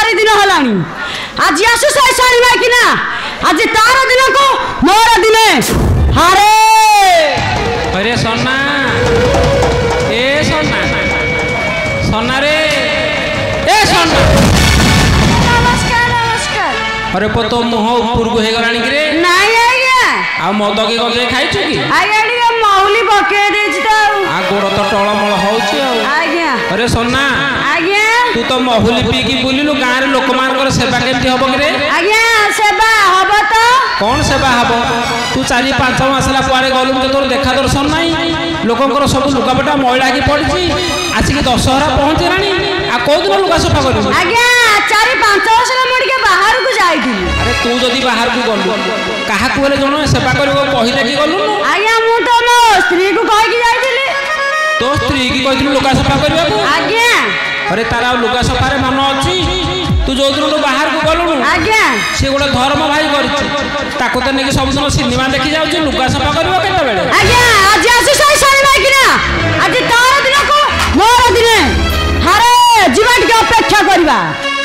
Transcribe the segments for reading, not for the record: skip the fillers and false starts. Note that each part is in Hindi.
चार दिन हलानी आज आसु सारी माइकिना आज तार दिन को मोर दिने हारे अरे सोना ए सोना सोना रे ए सोना नमस्कार नमस्कार अरे पतो मुह ऊपर को हे गलानी कि रे नहीं आज्ञा आ मद के गजे खाइछु कि आज्ञा टिके मौली पके देछि त आ गोड़ तो टळमळ होउछि आज्ञा अरे सोना आज्ञा तू तो महुली पी की बुलिलु गाँ रे लोक मानकर सेवा केमती हबो कि रे आज्ञा सेवा हबो तो कौन सेवा हबो तू 4-5 मासला पारे गलु तो तोर देखा दर्शन नाही लोकंकर सब लुगापटा मैला की पड़छि आसिक दशहरा पहुंचलानी आ को दिन लुगा सफा करबो आज्ञा 4-5 मासला मुड़ी के बाहर को जाईथि अरे तू जदी बाहर को गलु काहा को बोले जनो सेवा करबो कहिले की गलु आज्ञा मु तो मो स्त्री को कहि की जाईथिली तो स्त्री की कहिथिलु लुगा सफा करबा को आज्ञा अरे तारा लुगा सफारे मन अछि तू जो दिन बाहर को गलु आज्ञा से गोटे धर्म भाई करछि ताको त नेकी सब दिन सिनेमा देखि जाउछि लुगा सफा करबो केते बेले आज्ञा आज आसु सारी माइकिना आज तार दिन को मोर दिने हारे जीवन के अपेक्षा करबा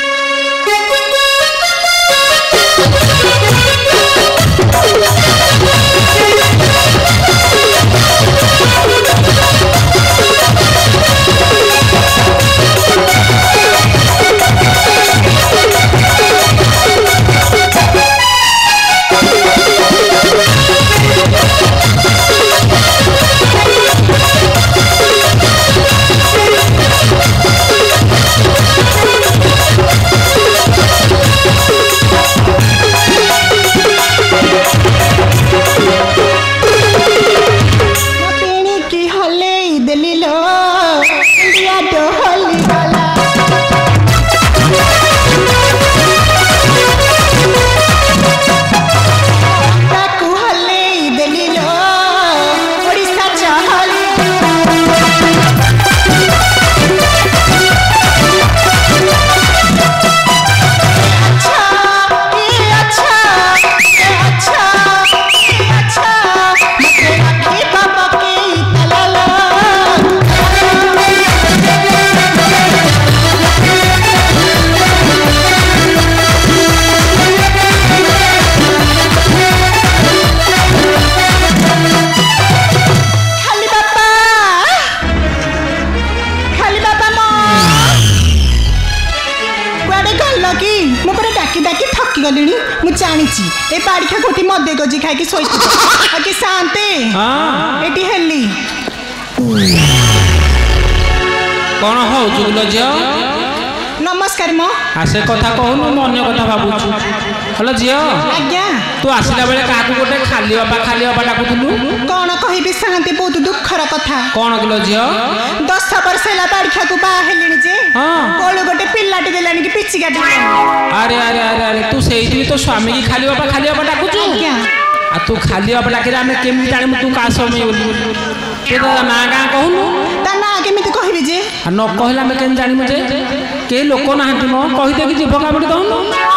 पाड़िखा गोटी मदे गजी खाई कि सोई शांति एटी हेली कौन हो जुगल झियो नमस्कार मो आसे कथा कहनु मो अन्य कथा भाबुछु हेलो झियो आज्ञा तू आसिला बेले काकू गोटे खाली बाबा डाकुथुलु कौन कहबी शांति बहुत दुखर कथा कौन किलो झियो 10 वर्ष ହେଲା पाड़िखा को बा हेलिनी जे कोळ गोटे पिल्लाटी देलानी कि पिच्ची गाटी अरे अरे अरे अरे तू सेही तो स्वामी की खाली बाबा डाकुछु आज्ञा आ तू खाली बाबा डाके हम केमि जाने तू का समय बोली ते ना गां कहनु ता ना केमिति कहबी जे न कहला में केन जानि मुझे के लोक नाहंती म कहि दे कि जीव कामडी दउनु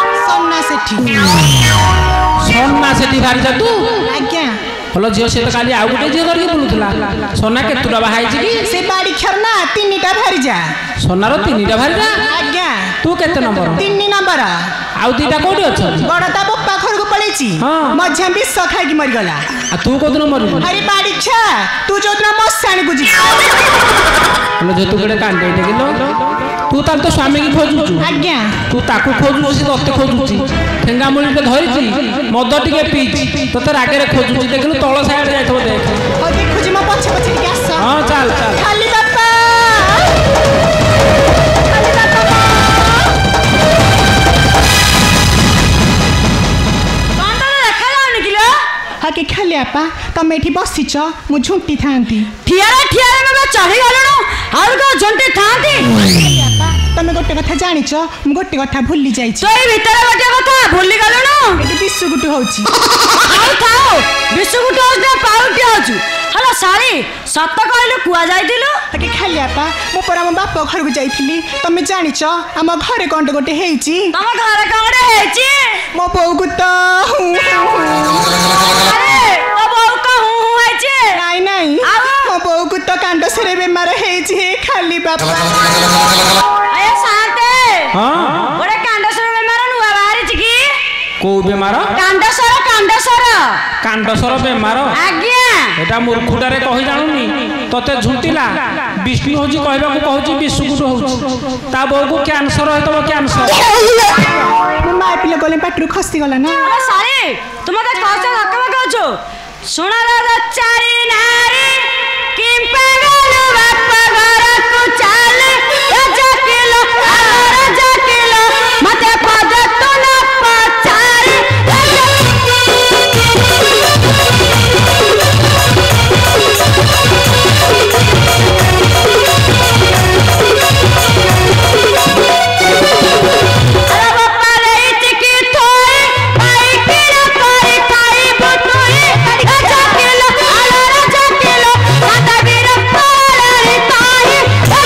सोना सेठी भारी जा तू आज्ञा हलो झियो से तो काली आउ गोटे झियो करके बुलुथला सोना केतुरा बाहाइछि कि से बाड़ी खरना 3टा भारी जा सोनार 3टा भारी जा आज्ञा तू केते नंबर 3 नंबर आउ 2टा कोठी अछि बड़ता बप्पा घर को पळेछि मझा विष खाइ कि मरि गला आ तू कोदन मरि अरे बाड़ी छा तू जोतना मसाणी गुजी हलो जो तू गडे कांडे देखिलो तू तार तो स्वामी की खोजुछु आज्ञा तू ताकू खोजु से तते खोजुछि ठेंगा मुली पे धरिछि मद टिके पीछि तते रागे रे खोजुछि देखलु तळ साइड जाइथबो देख ओ देखुछि म पछे पछे के आस हां चल चल खाली बाप्पा के खाली आपा तम एठी बसिछ मु झुंटी थांती ठियारा में चढ़ी गलनु आउ को झुंटी थांती आपा तमे गोटे कथा जानिछ मु गोटे कथा भूली जाइछ तोय भीतर गोटे कथा भूली गलनु एठी बिस्कुट होउची आउ थाओ बिस्कुट होउछ पाउटी होउछ हला सारी सत कहलु कुआ जाइतिलु के खाली आपा मु पर हम बाप घर को जाइथिली तमे जानिछ हम घरे कोंटे गोटे हेइची तम घरे कोंटे हेइची मो बहू को तो अरे तो बहू का हूं हेइची नहीं नहीं मो बहू को तो कांड सरे बेमार हेइची खाली बापा अरे शांते हां बड़े कांड को बेमार कांडसर कांडसर कांडसर बेमार आज्ञा एटा मूर्खुटारे कहि जानुनी तते झुंटिला विष्णु होजी कहबा को कहूची विष्णु होची ता बो को कैंसर हेतबो कैंसर ମୋ ମା ପିଲା ଗଲେ ପାଟିରୁ ଖସି ଗଲା ନା अरे सारी तुम तो कहछ धक्का कहछ सुना दादा चारी नारी किम पागल बाप घर को चाल राजा किलो राजा किलो मते पद तो न पचारी अरे बापा रे चिकी थोई भाई किलो कोई खाई बुतुई राजा किलो राजा किलो माता वीर पारी ताई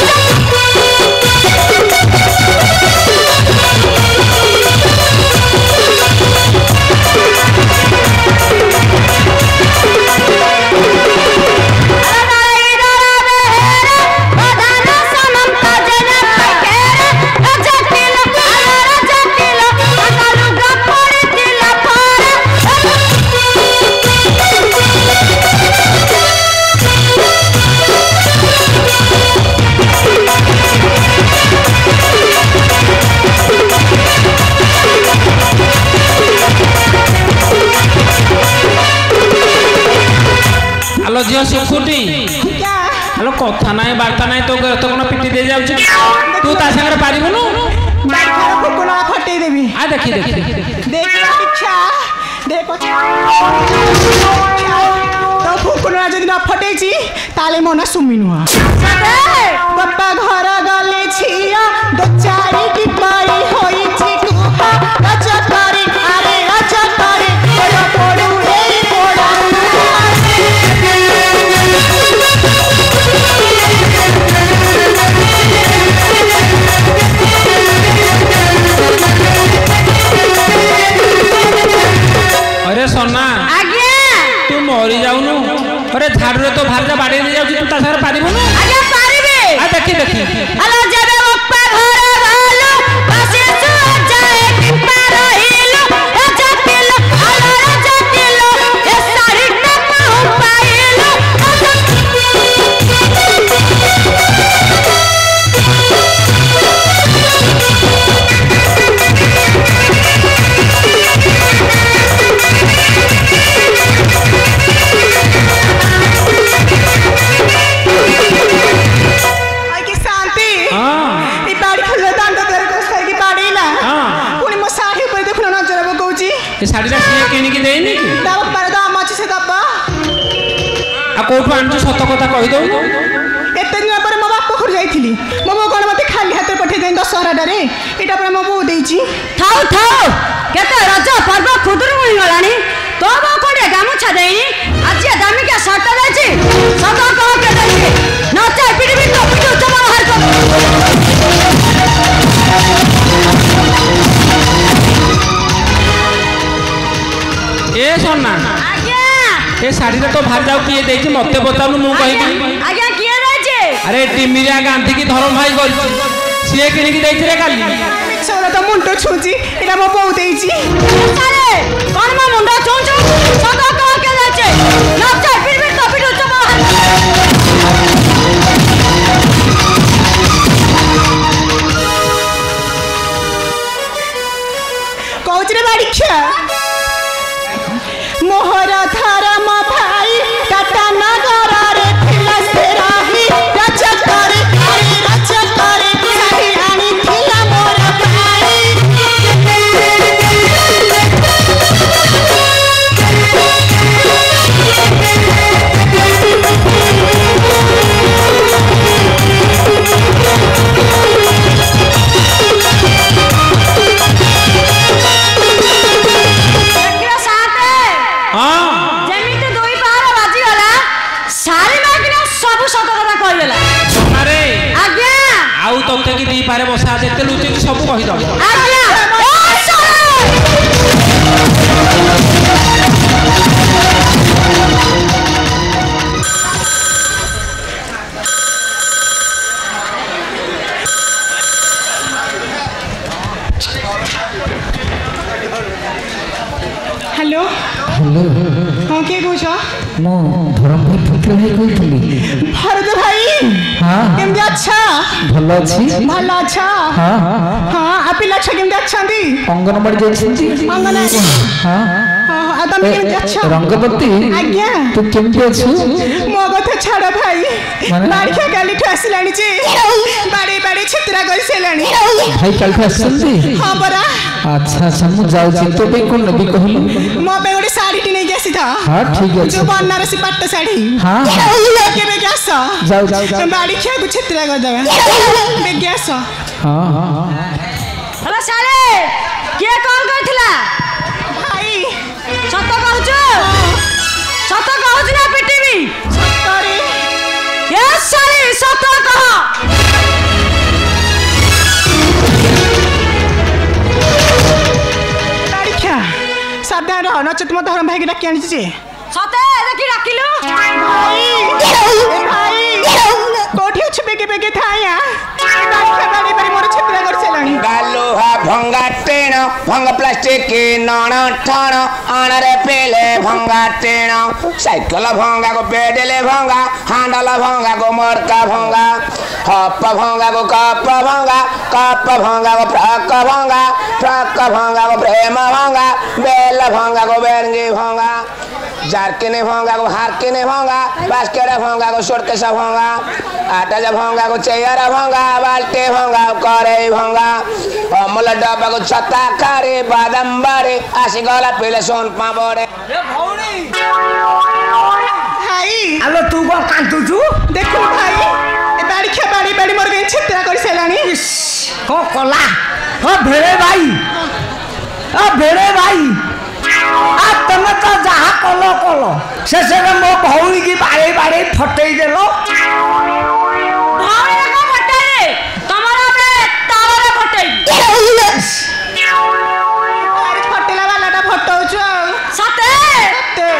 हेलो झियो सुखुटी क्या हेलो कथा नाही वार्ता नाही तो तो कोन पिटी दे जाउची तू ता संगे पारिबनु बाखार फुकुना फटेई देबी आ देखी देखी देखला इच्छा देखो तो फुकुना जदि न फटेइची ताले मना सुमिनुआ बापा घर गले छिया दो चारी की पाई होइची कुहा राजा करे अरे राजा करे बड़ा पड़ू रे पड़ा अरे सोना आज्ञा तू मरी जाउनु अरे झाड़ू रे तो भार जा बाड़ी दे जाउची तू ता संगे पारिबनु आज्ञा पारिबे आ देखी देखी हेलो जबे बापा घर भालो बसे सो जाए कि पारहिलो राजा किलो राजा किलो ए सारी न पाऊ पाइलो आई की शांति हां ई बाड़ी खल्ला दांड दर को सही की बाड़ी ना हां पुनी मो साड़ी ऊपर देखलो ना जरा कहूची ए साड़ी रा सिए किनी की देनी की दाव पर दाम अछि से दबा आ कोठु आनछु सत कथा कहि दउ एते दिन पर मो बाप घर जाईथिली मो कोन मते खाली हाथ पठे देन दशहरा डारे एटा पर मो बो देइची थाउ थाउ केते रज पर्व खुदुर मुई गलानी तो बा कोडे गामुछा देनी आज दामी के सट देछि सत कह के देछि नचा पिडबी तो पिडो चमा बाहर कर ए सोना आज्ञा ए साड़ी रे तो भार जाउ किए देछि मते बताउनु मु कहिबी आज्ञा किए देछि अरे टिमिरिया गांधी की धर्म भाई करछि सिए किनी की देछि रे काली छोरा तो मुंडो छुची एटा मो बो देइची सारे कोन मा मुंडा चोंचो सत कह के देछि नचा पिडबी तो पिडो चमा बाहर कहूच रे बाड़ी खे मोहर धर्म भाई टाटा नगर रे थिला से राही राजा करे अरे राजा करे साही आनी थिला मोर भाई देखियो साथे हां जेमिति दुई पार बाजी गला सारी मागिना सब सत कथा कहि देला अरे आज्ञा आउ तोते की दी पारे बसा जेते लुचे की सब कहि दब आज्ञा ओ सारे हेलो हेलो हाँ किए कौच मो धरमपुर फुटले भाई कहती भरत भाई हाँ केमती अच्छा भल अच्छी भल अच्छा हाँ हाँ आ पिला छुआ केमती अच्छांती अंगनवाड़ी जाइछंती अंगनवाड़ी हाँ आ तमे केमती अच्छा रंगवती आज्ञा तू केमती अछु मो कथा छाड़ भाई माने? बाड़िया काली ठु आसिलानी जे बाड़ी बाड़ी छित्रा कर सेलानी भाई काल आछंती हाँ बरा अच्छा अच्छा मु जाउछि तो पे कोन नबी कहलु मो पे गोटे साड़ी टी नहीं आसी था हाँ ठीक जो अछि बनारसी पट्ट साड़ी हाँ केबे गैस जाऊ जाऊ बाड़ी खिया को छित्रा कर देबे बे गैस हाँ हाँ हेलो साले किए कौन कहथिला भाई सत कहूछु सत कहूछु ना पिटिबी सॉरी यस साले सत कह बाड़ी खिया सावधान रह नचत मत धरम भाई के डाकी आनी जे सते देखि डाकिलु भाई कोठी अछि बेगे बेगे थाया बाड़ी बाड़ी मोर छित्रा कर सेलानी गालुहा भंगा टेण भंग प्लास्टिक के नण ठण आणरे पेले भंगा टेण साइकल भंगा को पेडले भंगा हांडल भंगा को मरका भंगा हप भंगा को कप भंगा को फ्रक भंगा को प्रेम भंगा बेल भंगा को बेरंगी भंगा जारकिने भंगा को हारकिने भंगा बास्केट भंगा को सुटकेसा भंगा आटा जा भंगा को चेयर भंगा बाल्टी भंगा करे भंगा अमूल डब्बा को छत्ता करे बादाम बारे आसी गला पीले सोन पाबड़े भाई आलो तू कौन कांतुचु देखो भाई ए बाड़ी खिया बाड़ी बाड़ी मोर गई छित्रा कर सेलानी को कला ओ भेड़े भाई आ तमे तो जहा कलो कलो शेषे मो भौणी की बाड़े बाड़े फटई देलो भाई को फटाई तमरा बे तावरे फटाई अरे फटेला वाला टा फटौछु सते ते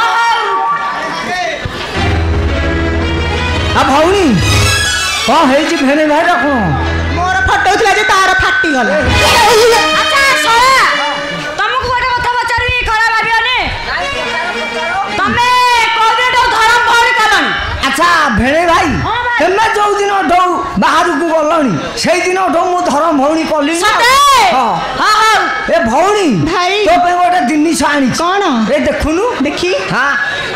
आ भौणी कौन है भेड़े भाई रखो मोर फटौथला जे तार फाटी गला अच्छा सोया तुमको गोटे कथा पचारि खराब भाबियोनी तमे कोदिन तो धरम भौरी कलनी अच्छा भेड़े भाई हाँ भाई। तमे जो दिन उठौ बाहर को गलनी सेई दिन उठौ मु धरम भौणी कली ना सते हां हां हां ए भौणी भाई। तो पे गोटे जिनिस आनी कौन ए देखुनु देखी हाँ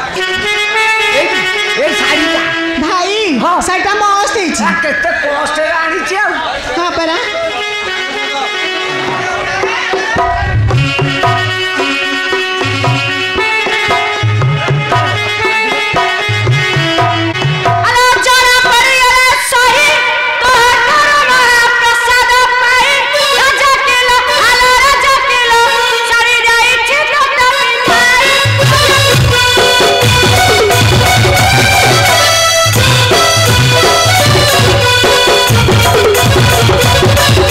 ए साड़ी भाई हाँ। साइटा मस्त ହେଇଛି केते कष्ट आनी हाँ परा आलोचना परियले सही तो धर्म प्रसाद पाई राजा किलो आलो राजा किलो सारी जाई छित्र तपी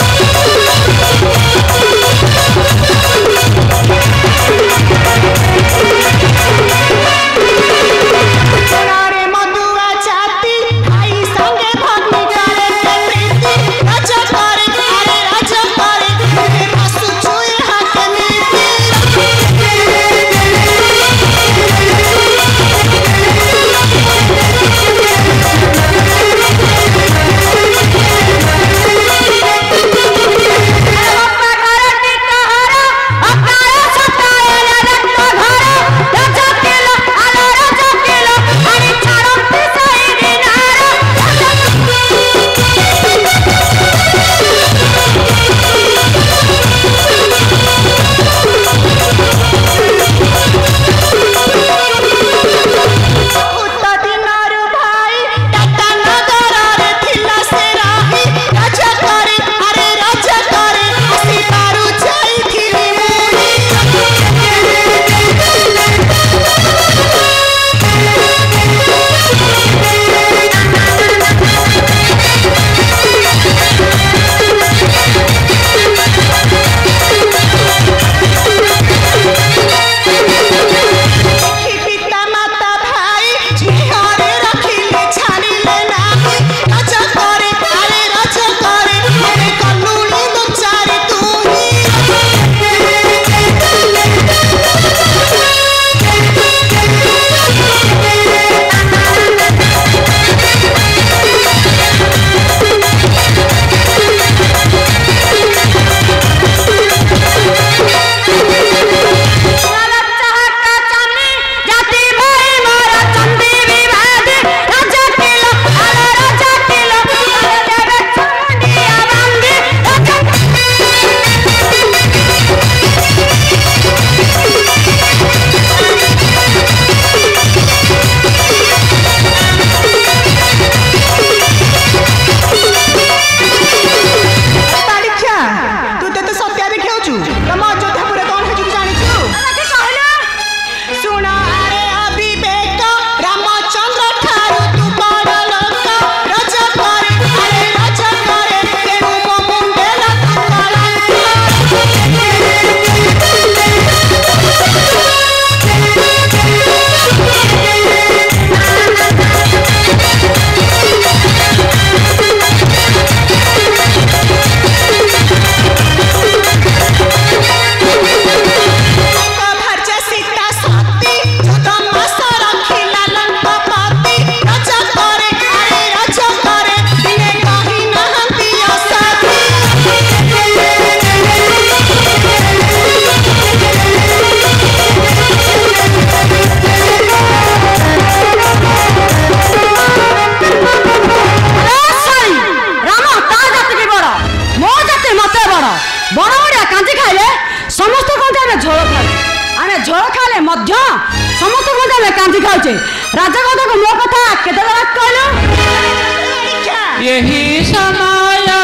ବଣ ବଡ଼ିଆ କାଞ୍ଜି ଖାଇଲେ ସମସ୍ତେ କହନ୍ତି ଆମେ ଝୋଳ ଖାଉଛେ ଆମେ ଝୋଳ ଖାଇଲେ ମଧ୍ୟ ସମସ୍ତେ କହନ୍ତି ଆମେ କାଞ୍ଜି ଖାଉଛେ ରାଜା କଥାକୁ ମୋ କଥା କେତେ କହିଲୁ यही समय